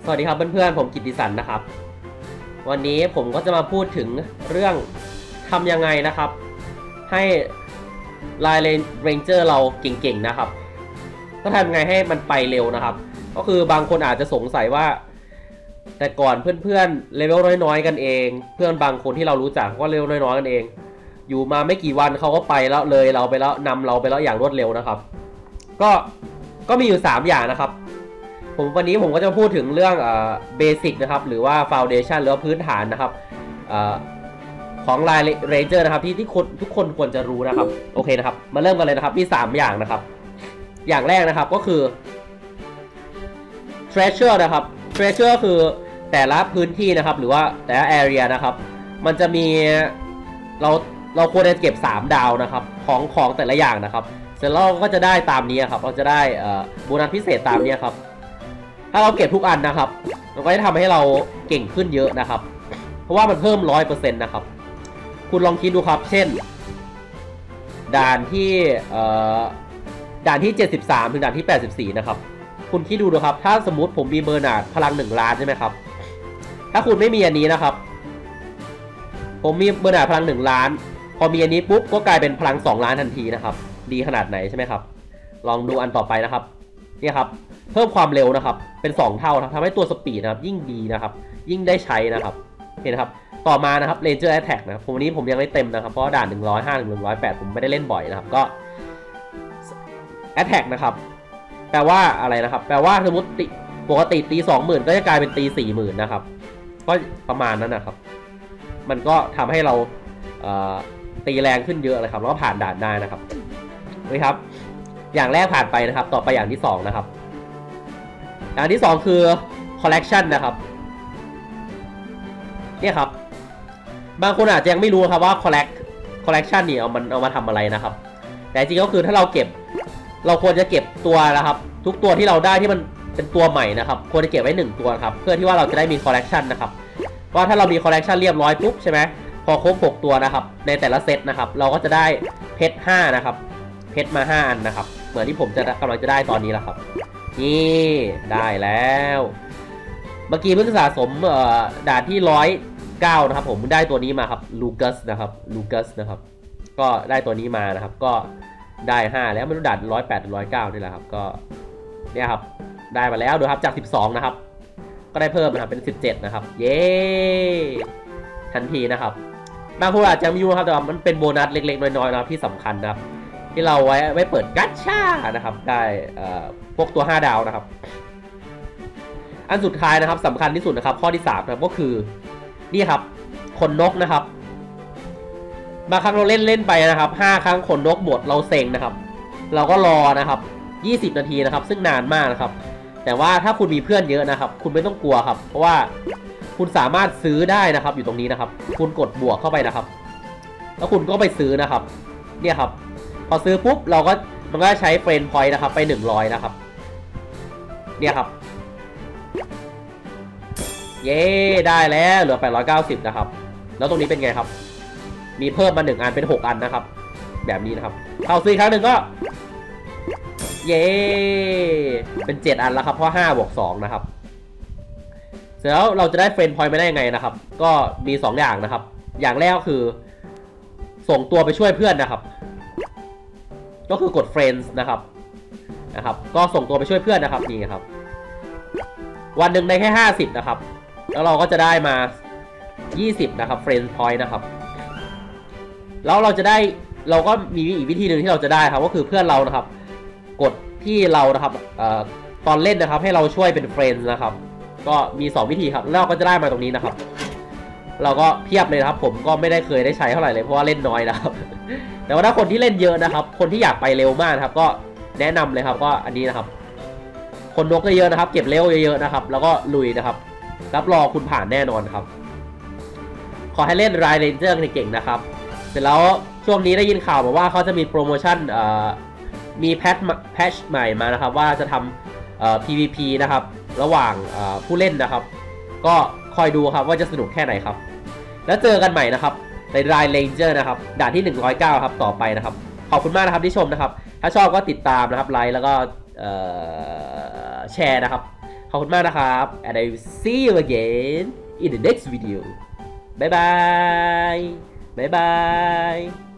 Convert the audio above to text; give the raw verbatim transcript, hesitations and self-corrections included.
สวัสดีครับเพื่อนๆผมกิตติสันนะครับวันนี้ผมก็จะมาพูดถึงเรื่องทำยังไงนะครับให้ไลน์เรนเจอร์เราเก่งๆนะครับก็ทำยังไงให้มันไปเร็วนะครับก็คือบางคนอาจจะสงสัยว่าแต่ก่อนเพื่อนๆเลเวลน้อยๆกันเองเพื่อนบางคนที่เรารู้จักว่าเลเวลน้อยๆกันเองอยู่มาไม่กี่วันเขาก็ไปแล้วเลยเราไปแล้วนำเราไปแล้วอย่างรวดเร็วนะครับก็ก็มีอยู่สามอย่างนะครับผมวันนี้ผมก็จะพูดถึงเรื่องเบสิกนะครับหรือว่าฟาวเดชั่นหรือว่าพื้นฐานนะครับของไลน์เรนเจอร์นะครับที่ที่คนทุกคนควรจะรู้นะครับโอเคนะครับมาเริ่มกันเลยนะครับมีสามอย่างนะครับอย่างแรกนะครับก็คือ treasure นะครับ treasure คือแต่ละพื้นที่นะครับหรือว่าแต่ละ area นะครับมันจะมีเราเราควรจะเก็บสามดาวนะครับของของแต่ละอย่างนะครับเสร็จแล้วเราก็จะได้ตามนี้ครับเราจะได้โบนัสพิเศษตามนี้ครับถ้าเราเก็บทุกอันนะครับมันก็จะทำให้เราเก่งขึ้นเยอะนะครับเพราะว่ามันเพิ่ม ร้อยเปอร์เซ็นต์ นะครับคุณลองคิดดูครับเช่นด่านที่ด่านที่เจ็ดสิบสามถึงด่านที่แปดสิบสี่นะครับคุณคิดดูดูครับถ้าสมมติผมมีเบอร์นาร์ดพลังหนึ่งล้านใช่ไหมครับถ้าคุณไม่มีอันนี้นะครับผมมีเบอร์นาร์ดพลังหนึ่งล้านพอมีอันนี้ปุ๊บก็กลายเป็นพลังสองล้านทันทีนะครับดีขนาดไหนใช่ไหมครับลองดูอันต่อไปนะครับนี่ครับเพิ่มความเร็วนะครับเป็นสองเท่าทำให้ตัวสปีดนะครับยิ่งดีนะครับยิ่งได้ใช้นะครับเห็นครับต่อมานะครับ Ranger Attack นะครับวันนี้ผมยังไม่เต็มนะครับเพราะด่านหนึ่งร้อยห้าถึงหนึ่งร้อยแปดผมไม่ได้เล่นบ่อยนะครับก็ Attack นะครับแปลว่าอะไรนะครับแปลว่าสมมติปกติตี สองหมื่น ก็จะกลายเป็นตี สี่หมื่น นะครับก็ประมาณนั้นนะครับมันก็ทำให้เราตีแรงขึ้นเยอะเลยครับแล้วก็ผ่านด่านได้นะครับนี่ครับอย่างแรกผ่านไปนะครับต่อไปอย่างที่สองนะครับอย่างที่สองคือ collection นะครับเนี่ยครับบางคนอาจจะยังไม่รู้ครับว่า collect collection นี่เอามันเอามาทำอะไรนะครับแต่จริงก็คือถ้าเราเก็บเราควรจะเก็บตัวนะครับทุกตัวที่เราได้ที่มันเป็นตัวใหม่นะครับควรจะเก็บไว้หนึ่งตัวครับเพื่อที่ว่าเราจะได้มี collection นะครับเพราะถ้าเรามี collection เรียบร้อยปุ๊บใช่ไหมพอครบหกตัวนะครับในแต่ละเซตนะครับเราก็จะได้เพชรห้านะครับเพชรมาห้าอันนะครับเหมือนที่ผมจะกำลังจะได้ตอนนี้แล้วครับนี่ได้แล้วเมื่อกี้เพิ่งสะสมด่านที่ร้อยเก้านะครับผมได้ตัวนี้มาครับลูกัสนะครับลูกัสนะครับก็ได้ตัวนี้มานะครับก็ได้ห้าแล้วไม่รู้ด่านร้อยแปดถึงร้อยเก้านี่แหละครับก็เนี่ยครับได้มาแล้วดูครับจากสิบสองนะครับก็ได้เพิ่มนะครับเป็นสิบเจ็ดนะครับเย้ทันทีนะครับบางคนอาจจะไม่รู้ครับแต่ว่ามันเป็นโบนัสเล็กๆน้อยๆนะครับที่สำคัญนะครับที่เราไว้ไว้เปิดกัชช่านะครับได้พวกตัวห้าดาวนะครับอันสุดท้ายนะครับสำคัญที่สุดนะครับข้อที่สามนะครับก็คือนี่ครับขนนกนะครับบางครั้งเราเล่นเล่นไปนะครับห้าครั้งขนนกหมดเราเซ็งนะครับเราก็รอนะครับยี่สิบนาทีนะครับซึ่งนานมากนะครับแต่ว่าถ้าคุณมีเพื่อนเยอะนะครับคุณไม่ต้องกลัวครับเพราะว่าคุณสามารถซื้อได้นะครับอยู่ตรงนี้นะครับคุณกดบวกเข้าไปนะครับแล้วคุณก็ไปซื้อนะครับเนี่ยครับพอซื้อปุ๊บเราก็มันก็ใช้เฟรนด์พอยต์นะครับไปหนึ่งร้อยนะครับเนี่ยครับเย้ได้แล้วเหลือแปดร้อยเก้าสิบนะครับแล้วตรงนี้เป็นไงครับมีเพิ่มมาหนึ่งอันเป็นหกอันนะครับแบบนี้นะครับเข้าซื้อครั้งหนึ่งก็เย้เป็นเจ็ดอันแล้วครับเพราะห้าบวกสองนะครับเสร็จแล้วเราจะได้เฟรนด์พอยต์ไม่ได้ยังไงนะครับก็มีสองอย่างนะครับอย่างแรกก็คือส่งตัวไปช่วยเพื่อนนะครับก็คือกด Friends นะครับนะครับก็ส่งตัวไปช่วยเพื่อนนะครับนี่ครับวันหนึ่งได้แค่ห้าสิบนะครับแล้วเราก็จะได้มายี่สิบนะครับ Friends Point นะครับแล้วเราจะได้เราก็มีอีกวิธีหนึ่งที่เราจะได้ครับก็คือเพื่อนเรานะครับกดที่เรานะครับเอ่อตอนเล่นนะครับให้เราช่วยเป็น Friends นะครับก็มีสองวิธีครับแล้วเราก็จะได้มาตรงนี้นะครับเราก็เพียบเลยครับผมก็ไม่ได้เคยได้ใช้เท่าไหร่เลยเพราะว่าเล่นน้อยนะครับแต่ว่าถ้าคนที่เล่นเยอะนะครับคนที่อยากไปเร็วมากนะครับก็แนะนำเลยครับก็อันนี้นะครับคนนกเยอะๆนะครับเก็บเร็วเยอะๆนะครับแล้วก็ลุยนะครับรับรองคุณผ่านแน่นอนครับขอให้เล่นไรเรนเจอร์เก่งๆนะครับเสร็จแล้วช่วงนี้ได้ยินข่าวมาว่าเขาจะมีโปรโมชั่นมีแพทแพทใหม่มานะครับว่าจะทำ พี วี พี นะครับระหว่างผู้เล่นนะครับก็คอยดูครับว่าจะสนุกแค่ไหนครับแล้วเจอกันใหม่นะครับในไรเรนเจอร์นะครับด่านที่หนึ่งร้อยเก้าครับต่อไปนะครับขอบคุณมากนะครับที่ชมนะครับถ้าชอบก็ติดตามนะครับไลค์แล้วก็แชร์นะครับขอบคุณมากนะครับ and I will see you again in the next video บ๊ายบายบ๊ายบาย